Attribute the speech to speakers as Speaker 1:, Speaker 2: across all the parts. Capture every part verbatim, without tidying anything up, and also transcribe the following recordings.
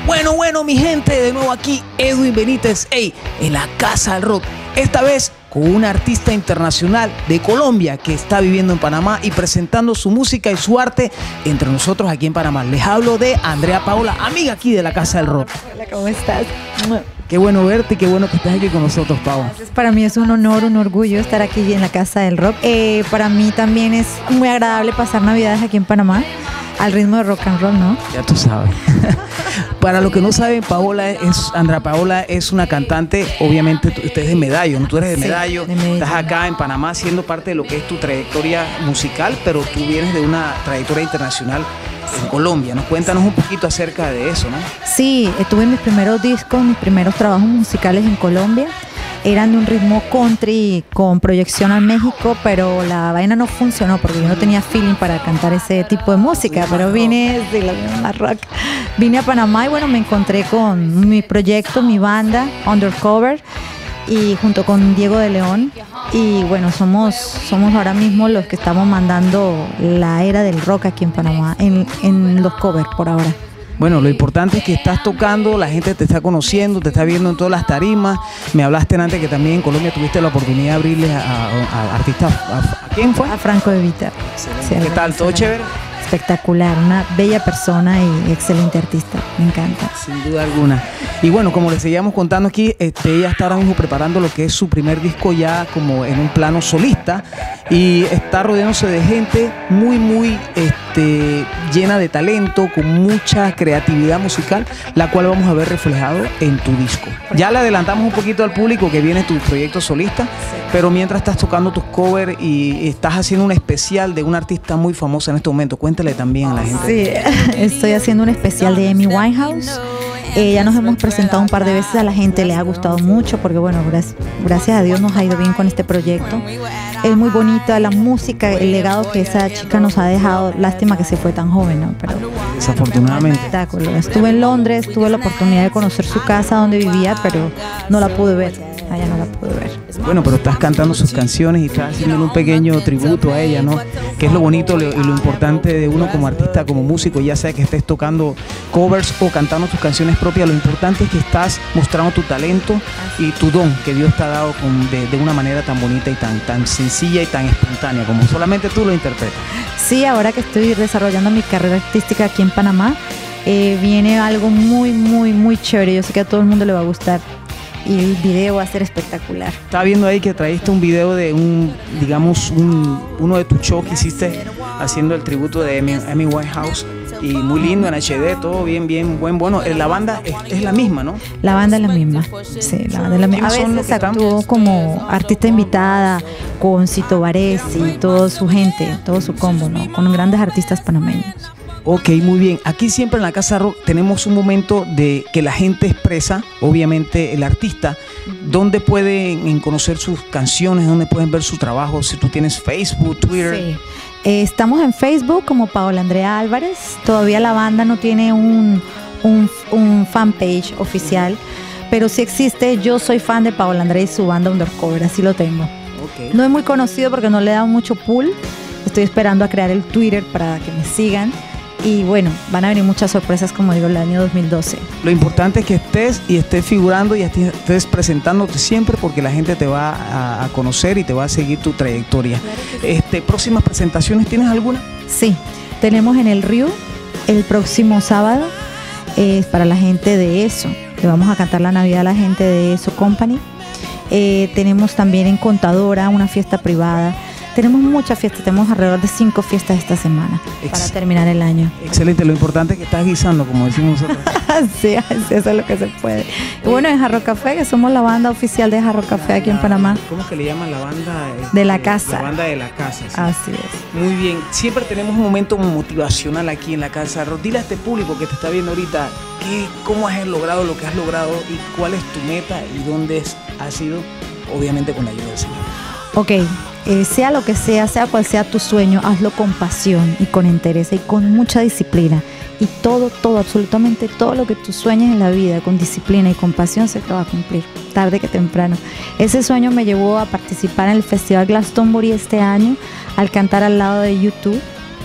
Speaker 1: Bueno, bueno, mi gente, de nuevo aquí Edwin Benítez, ey, en la Casa del Rock. Esta vez con una artista internacional de Colombia que está viviendo en Panamá y presentando su música y su arte entre nosotros aquí en Panamá. Les hablo de Andrea Paola, amiga aquí de la Casa del Rock.
Speaker 2: Hola, ¿cómo estás?
Speaker 1: Qué bueno verte y qué bueno que estés aquí con nosotros, Pau.
Speaker 2: Para mí es un honor, un orgullo estar aquí en la Casa del Rock. Eh, para mí también es muy agradable pasar Navidades aquí en Panamá al ritmo de rock and roll, ¿no?
Speaker 1: Ya tú sabes. Para los que no saben, Paola es, Andrea Paola es una cantante, obviamente usted es de Medallo, ¿no? Tú eres de Medallo,
Speaker 2: sí, de Medellín.
Speaker 1: Estás acá en Panamá siendo parte de lo que es tu trayectoria musical, pero tú vienes de una trayectoria internacional en Colombia, ¿no? Cuéntanos un poquito acerca de eso, ¿no?
Speaker 2: Sí, tuve mis primeros discos, mis primeros trabajos musicales en Colombia. Eran de un ritmo country con proyección a México, pero la vaina no funcionó porque yo no tenía feeling para cantar ese tipo de música, pero vine de la misma rock. Vine a Panamá y bueno, me encontré con mi proyecto, mi banda, Undercover, y junto con Diego de León. Y bueno, somos, somos ahora mismo los que estamos mandando la era del rock aquí en Panamá, en, en los covers por ahora.
Speaker 1: Bueno, lo importante es que estás tocando, la gente te está conociendo, te está viendo en todas las tarimas. Me hablaste antes que también en Colombia tuviste la oportunidad de abrirles a, a, a artistas. A, ¿A quién fue?
Speaker 2: A Franco De Vita.
Speaker 1: Sí, ¿qué tal? ¿Todo chévere?
Speaker 2: Espectacular, una bella persona y excelente artista, me encanta.
Speaker 1: Sin duda alguna. Y bueno, como les seguíamos contando aquí, este, ella está ahora mismo preparando lo que es su primer disco ya como en un plano solista y está rodeándose de gente muy, muy este, llena de talento, con mucha creatividad musical, la cual vamos a ver reflejado en tu disco. Ya le adelantamos un poquito al público que viene tu proyecto solista, sí. Pero mientras estás tocando tus covers y estás haciendo un especial de una artista muy famosa en este momento, cuéntale también a la gente.
Speaker 2: Sí, estoy haciendo un especial de Amy Winehouse. Eh, ya nos hemos presentado un par de veces, a la gente le ha gustado mucho porque bueno, gracias, gracias a Dios nos ha ido bien con este proyecto. Es muy bonita la música, el legado que esa chica nos ha dejado. Lástima que se fue tan joven, ¿no? Pero
Speaker 1: desafortunadamente.
Speaker 2: Espectáculo. Estuve en Londres, tuve la oportunidad de conocer su casa donde vivía, pero no la pude ver. Allá no la pude ver.
Speaker 1: Bueno, pero estás cantando sus canciones y estás haciendo un pequeño tributo a ella, ¿no? Que es lo bonito y lo importante de uno como artista, como músico, ya sea que estés tocando covers o cantando tus canciones propias, lo importante es que estás mostrando tu talento y tu don que Dios te ha dado con, de, de una manera tan bonita y tan, tan sencilla y tan espontánea, como solamente tú lo interpretas.
Speaker 2: Sí, ahora que estoy desarrollando mi carrera artística aquí en Panamá, eh, viene algo muy, muy, muy chévere. Yo sé que a todo el mundo le va a gustar. Y el video va a ser espectacular.
Speaker 1: Estaba viendo ahí que traíste un video de un, digamos, un, uno de tus shows que hiciste haciendo el tributo de Amy, Amy Winehouse. Y muy lindo en H D, todo bien, bien, buen, bueno. La banda es, es la misma, ¿no?
Speaker 2: La banda es la misma, sí, la banda es la misma. A veces actuó como artista invitada con Cito Varese y toda su gente, todo su combo, ¿no? Con grandes artistas panameños.
Speaker 1: Ok, muy bien. Aquí siempre en la Casa Rock tenemos un momento de que la gente expresa, obviamente el artista, dónde pueden conocer sus canciones, dónde pueden ver su trabajo, si tú tienes Facebook, Twitter.
Speaker 2: Sí. Eh, estamos en Facebook como Paola Andrea Álvarez. Todavía la banda no tiene un, un, un fanpage oficial, pero sí existe. Yo soy fan de Paola Andrea y su banda Undercover, así lo tengo. Okay. No es muy conocido porque no le he dado mucho pull. Estoy esperando a crear el Twitter para que me sigan. Y bueno, van a venir muchas sorpresas, como digo, el año dos mil doce.
Speaker 1: Lo importante es que estés y estés figurando y estés presentándote siempre porque la gente te va a, a conocer y te va a seguir tu trayectoria. Este, ¿próximas presentaciones tienes alguna?
Speaker 2: Sí, tenemos en el Río el próximo sábado, es eh, para la gente de ESO. Le vamos a cantar la Navidad a la gente de ESO Company. Eh, tenemos también en Contadora una fiesta privada. Tenemos muchas fiestas, tenemos alrededor de cinco fiestas esta semana Ex para terminar el año.
Speaker 1: Excelente, lo importante es que estás guisando, como decimos nosotros.
Speaker 2: Sí, eso es lo que se puede. Y bueno, en Jarro Café, que somos la banda oficial de Jarro Café aquí en Panamá.
Speaker 1: ¿Cómo es que le llaman la banda?
Speaker 2: De la casa.
Speaker 1: La banda de la casa. Sí.
Speaker 2: Así es.
Speaker 1: Muy bien, siempre tenemos un momento motivacional aquí en la Casa. Dile a este público que te está viendo ahorita, ¿qué, ¿cómo has logrado lo que has logrado y cuál es tu meta y dónde es, ha sido? Obviamente con la ayuda del Señor.
Speaker 2: Ok. Eh, sea lo que sea, sea cual sea tu sueño, hazlo con pasión y con interés y con mucha disciplina. Y todo, todo, absolutamente todo lo que tú sueñes en la vida con disciplina y con pasión se te va a cumplir, tarde que temprano. Ese sueño me llevó a participar en el Festival Glastonbury este año, al cantar al lado de YouTube.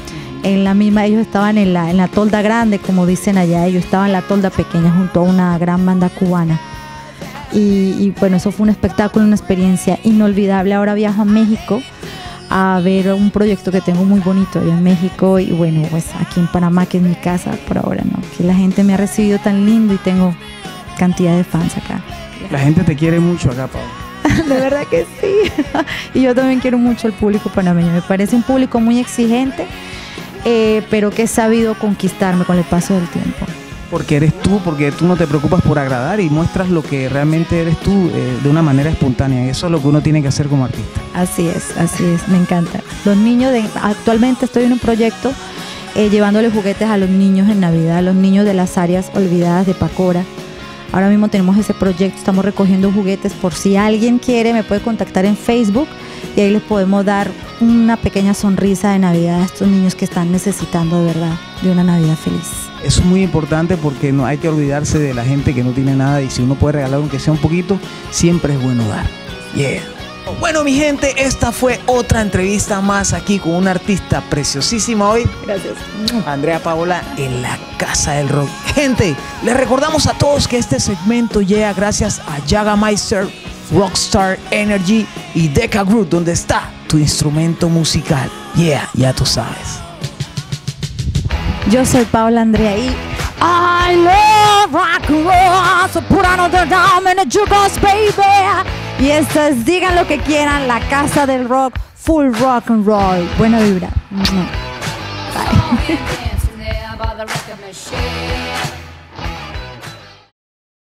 Speaker 2: en la misma, ellos estaban en la, en la tolda grande, como dicen allá, ellos estaban en la tolda pequeña junto a una gran banda cubana. Y, y bueno, eso fue un espectáculo, una experiencia inolvidable. Ahora viajo a México a ver un proyecto que tengo muy bonito allá en México y bueno, pues aquí en Panamá, que es mi casa por ahora, ¿no? Que la gente me ha recibido tan lindo y tengo cantidad de fans acá.
Speaker 1: La gente te quiere mucho acá, Paola.
Speaker 2: De verdad que sí. Y yo también quiero mucho al público panameño. Me parece un público muy exigente, eh, pero que he sabido conquistarme con el paso del tiempo.
Speaker 1: Porque eres tú, porque tú no te preocupas por agradar y muestras lo que realmente eres tú eh, de una manera espontánea. Y eso es lo que uno tiene que hacer como artista.
Speaker 2: Así es, así es, me encanta. Los niños, de, actualmente estoy en un proyecto eh, llevándole juguetes a los niños en Navidad, a los niños de las áreas olvidadas de Pacora. Ahora mismo tenemos ese proyecto, estamos recogiendo juguetes. Por si alguien quiere, me puede contactar en Facebook y ahí les podemos dar una pequeña sonrisa de Navidad a estos niños que están necesitando de verdad de una Navidad feliz.
Speaker 1: Eso es muy importante porque no hay que olvidarse de la gente que no tiene nada y si uno puede regalar aunque sea un poquito, siempre es bueno dar. Yeah. Bueno, mi gente, esta fue otra entrevista más aquí con una artista preciosísima hoy.
Speaker 2: Gracias.
Speaker 1: Andrea Paola en la Casa del Rock. Gente, les recordamos a todos que este segmento llega gracias a Jagermeister, Rockstar Energy y Deca Group, donde está tu instrumento musical. Yeah, ya tú sabes.
Speaker 2: Yo soy Paola Andrea y I love rock and roll, so put another dime in the jukebox, baby. Y esto es Digan lo que quieran, la Casa del Rock, full rock and roll. Buena vibra. Bye.